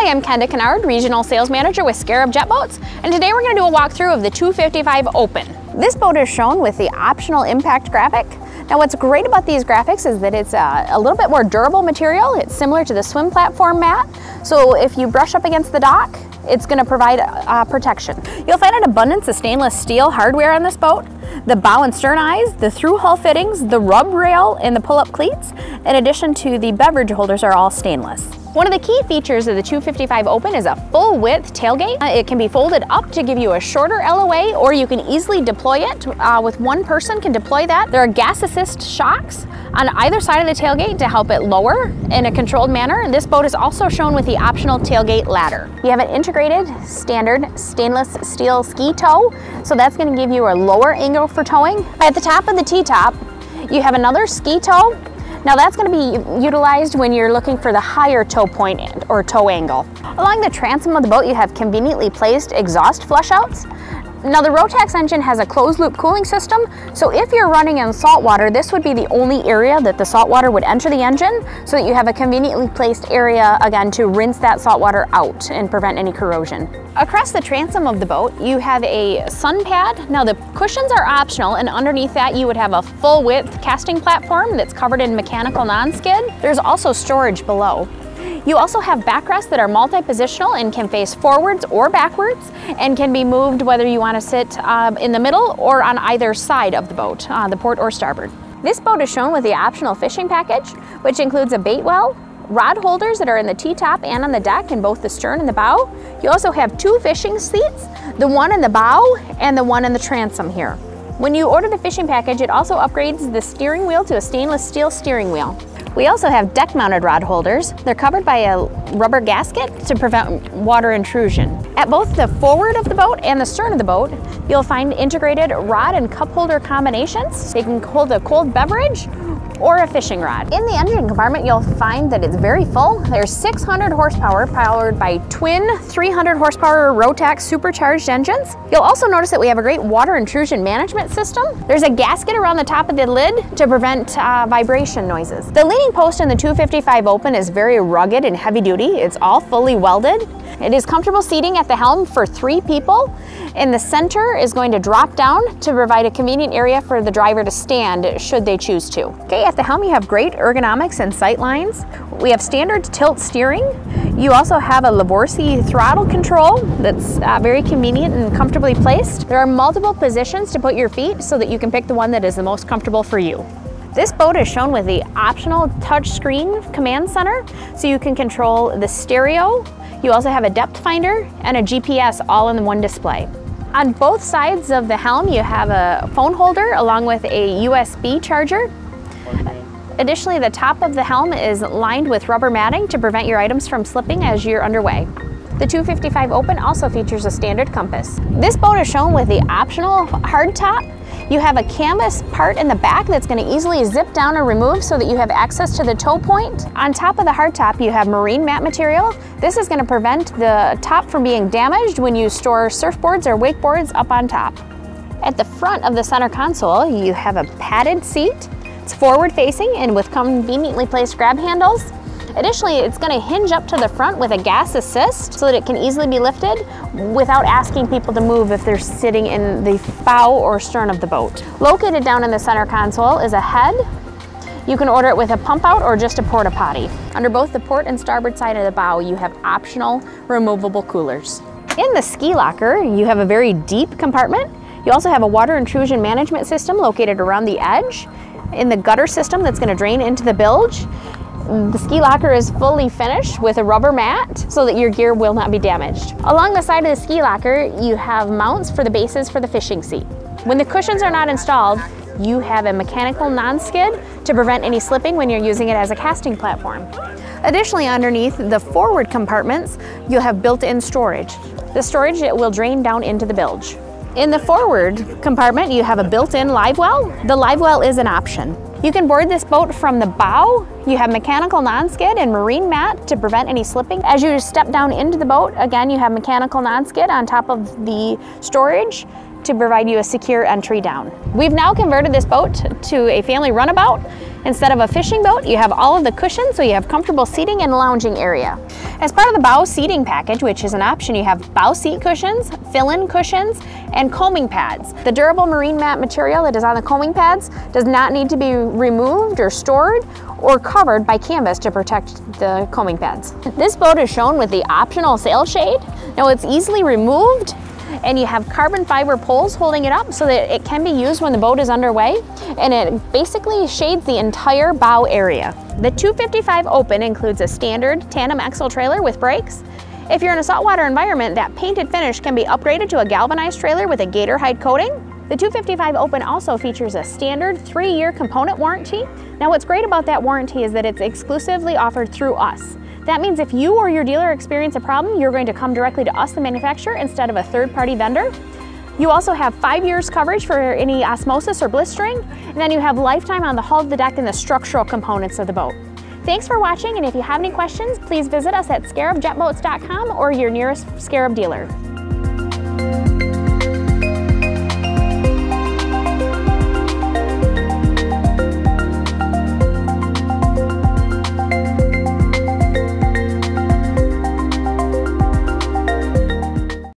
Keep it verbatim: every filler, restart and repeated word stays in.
Hi, I'm Kenda Kennard, Regional Sales Manager with Scarab Jet Boats, and today we're going to do a walkthrough of the two fifty-five Open. This boat is shown with the optional impact graphic. Now what's great about these graphics is that it's a, a little bit more durable material. It's similar to the swim platform mat, so if you brush up against the dock, it's going to provide uh, protection. You'll find an abundance of stainless steel hardware on this boat. The bow and stern eyes, the through hull fittings, the rub rail, and the pull-up cleats, in addition to the beverage holders, are all stainless. One of the key features of the two fifty-five Open is a full width tailgate. Uh, it can be folded up to give you a shorter L O A, or you can easily deploy it. Uh, with one person can deploy that. There are gas assist shocks on either side of the tailgate to help it lower in a controlled manner. This boat is also shown with the optional tailgate ladder. You have an integrated standard stainless steel ski tow, so that's going to give you a lower angle for towing. At the top of the T-top, you have another ski tow. Now that's going to be utilized when you're looking for the higher tow point or tow angle. Along the transom of the boat, you have conveniently placed exhaust flush outs. Now the Rotax engine has a closed loop cooling system, so if you're running in salt water, this would be the only area that the salt water would enter the engine, so that you have a conveniently placed area, again, to rinse that salt water out and prevent any corrosion. Across the transom of the boat, you have a sun pad. Now the cushions are optional, and underneath that you would have a full width casting platform that's covered in mechanical non-skid. There's also storage below. You also have backrests that are multi-positional and can face forwards or backwards, and can be moved whether you want to sit um, in the middle or on either side of the boat, uh, the port or starboard. This boat is shown with the optional fishing package, which includes a bait well, rod holders that are in the T-top and on the deck in both the stern and the bow. You also have two fishing seats, the one in the bow and the one in the transom here. When you order the fishing package, it also upgrades the steering wheel to a stainless steel steering wheel. We also have deck-mounted rod holders. They're covered by a rubber gasket to prevent water intrusion. At both the forward of the boat and the stern of the boat, you'll find integrated rod and cup holder combinations. They can hold a cold beverage or a fishing rod. In the engine compartment, you'll find that it's very full. There's six hundred horsepower powered by twin three hundred horsepower Rotax supercharged engines. You'll also notice that we have a great water intrusion management system. There's a gasket around the top of the lid to prevent uh, vibration noises. The leaning post in the two fifty-five Open is very rugged and heavy duty. It's all fully welded. It is comfortable seating at the helm for three people, and the center is going to drop down to provide a convenient area for the driver to stand should they choose to. Okay, at the helm you have great ergonomics and sight lines. We have standard tilt steering. You also have a Lavorsi throttle control that's uh, very convenient and comfortably placed. There are multiple positions to put your feet so that you can pick the one that is the most comfortable for you. This boat is shown with the optional touchscreen command center, so you can control the stereo. You also have a depth finder and a G P S all in one display. On both sides of the helm, you have a phone holder along with a U S B charger. Additionally, the top of the helm is lined with rubber matting to prevent your items from slipping as you're underway. The two fifty-five Open also features a standard compass. This boat is shown with the optional hardtop. You have a canvas part in the back that's going to easily zip down or remove so that you have access to the tow point. On top of the hardtop, you have marine mat material. This is going to prevent the top from being damaged when you store surfboards or wakeboards up on top. At the front of the center console, you have a padded seat. It's forward facing and with conveniently placed grab handles. Additionally, it's going to hinge up to the front with a gas assist so that it can easily be lifted without asking people to move if they're sitting in the bow or stern of the boat. Located down in the center console is a head. You can order it with a pump out or just a porta potty. Under both the port and starboard side of the bow, you have optional removable coolers. In the ski locker, you have a very deep compartment. You also have a water intrusion management system located around the edge. In the gutter system that's going to drain into the bilge. The ski locker is fully finished with a rubber mat so that your gear will not be damaged. Along the side of the ski locker, you have mounts for the bases for the fishing seat. When the cushions are not installed, you have a mechanical non-skid to prevent any slipping when you're using it as a casting platform. Additionally, underneath the forward compartments, you'll have built-in storage. The storage will drain down into the bilge. In the forward compartment, you have a built-in live well. The live well is an option. You can board this boat from the bow. You have mechanical non-skid and marine mat to prevent any slipping. As you step down into the boat, again, you have mechanical non-skid on top of the storage to provide you a secure entry down. We've now converted this boat to a family runabout. Instead of a fishing boat, you have all of the cushions, so you have comfortable seating and lounging area. As part of the bow seating package, which is an option, you have bow seat cushions, fill-in cushions, and combing pads. The durable marine mat material that is on the combing pads does not need to be removed or stored or covered by canvas to protect the combing pads. This boat is shown with the optional sail shade. Now it's easily removed, and you have carbon fiber poles holding it up so that it can be used when the boat is underway, and it basically shades the entire bow area. The two fifty-five Open includes a standard tandem axle trailer with brakes. If you're in a saltwater environment, that painted finish can be upgraded to a galvanized trailer with a gator hide coating. The two fifty-five Open also features a standard three-year component warranty. Now what's great about that warranty is that it's exclusively offered through us. That means if you or your dealer experience a problem, you're going to come directly to us, the manufacturer, instead of a third-party vendor. You also have five years coverage for any osmosis or blistering, and then you have lifetime on the hull of the deck and the structural components of the boat. Thanks for watching, and if you have any questions, please visit us at scarab jet boats dot com or your nearest Scarab dealer.